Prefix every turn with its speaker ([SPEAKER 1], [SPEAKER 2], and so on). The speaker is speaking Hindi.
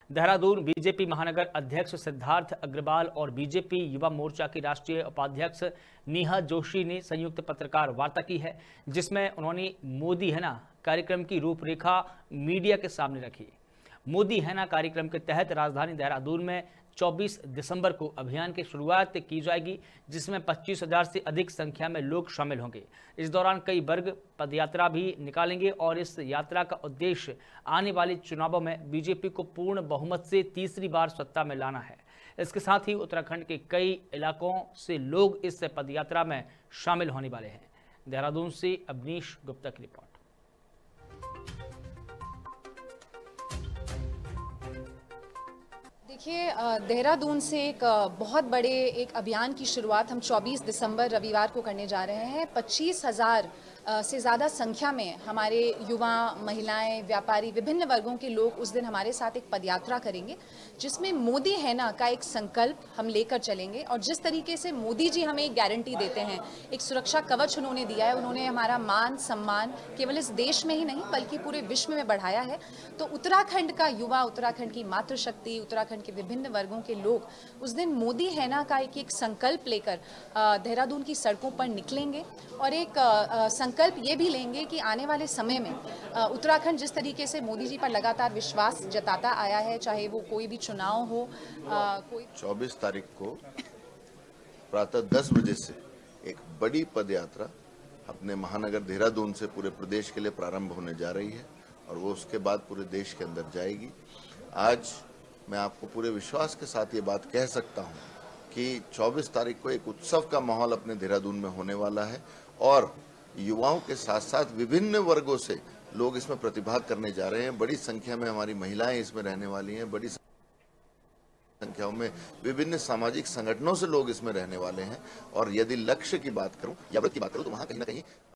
[SPEAKER 1] देहरादून बीजेपी महानगर अध्यक्ष सिद्धार्थ अग्रवाल और बीजेपी युवा मोर्चा की राष्ट्रीय उपाध्यक्ष नेहा जोशी ने संयुक्त पत्रकार वार्ता की है, जिसमें उन्होंने मोदी है ना कार्यक्रम की रूपरेखा मीडिया के सामने रखी। मोदी है ना कार्यक्रम के तहत राजधानी देहरादून में 24 दिसंबर को अभियान की शुरुआत की जाएगी, जिसमें 25,000 से अधिक संख्या में लोग शामिल होंगे। इस दौरान कई वर्ग पदयात्रा भी निकालेंगे और इस यात्रा का उद्देश्य आने वाले चुनावों में बीजेपी को पूर्ण बहुमत से तीसरी बार सत्ता में लाना है। इसके साथ ही उत्तराखंड के कई इलाकों से लोग इस पदयात्रा में शामिल होने वाले हैं। देहरादून से अवनीश गुप्ता की रिपोर्ट।
[SPEAKER 2] देखिए, देहरादून से एक बहुत बड़े एक अभियान की शुरुआत हम 24 दिसंबर रविवार को करने जा रहे हैं। 25,000 से ज़्यादा संख्या में हमारे युवा, महिलाएं, व्यापारी, विभिन्न वर्गों के लोग उस दिन हमारे साथ एक पदयात्रा करेंगे, जिसमें मोदी है ना का एक संकल्प हम लेकर चलेंगे। और जिस तरीके से मोदी जी हमें एक गारंटी देते हैं, एक सुरक्षा कवच उन्होंने दिया है, उन्होंने हमारा मान सम्मान केवल इस देश में ही नहीं बल्कि पूरे विश्व में बढ़ाया है। तो उत्तराखंड का युवा, उत्तराखंड की मातृशक्ति, उत्तराखंड के विभिन्न वर्गों के लोग उस दिन मोदी है ना का एक संकल्प लेकर देहरादून की सड़कों पर निकलेंगे और एक संकल्प ये भी लेंगे कि आने वाले समय में उत्तराखंड जिस तरीके से मोदी जी पर लगातार विश्वास जताता आया है, चाहे वो कोई भी चुनाव हो, कोई
[SPEAKER 3] 24 तारीख को प्रातः 10 बजे से एक बड़ी पदयात्रा अपने महानगर देहरादून से पूरे प्रदेश के लिए प्रारंभ होने जा रही है और वो उसके बाद पूरे देश के अंदर जाएगी। आज मैं आपको पूरे विश्वास के साथ ये बात कह सकता हूँ कि 24 तारीख को एक उत्सव का माहौल अपने देहरादून में होने वाला है और युवाओं के साथ साथ विभिन्न वर्गों से लोग इसमें प्रतिभाग करने जा रहे हैं। बड़ी संख्या में हमारी महिलाएं इसमें रहने वाली हैं, बड़ी संख्याओं में विभिन्न सामाजिक संगठनों से लोग इसमें रहने वाले हैं। और यदि लक्ष्य की बात करूं या व्रत की बात करूं तो वहां कहीं ना कहीं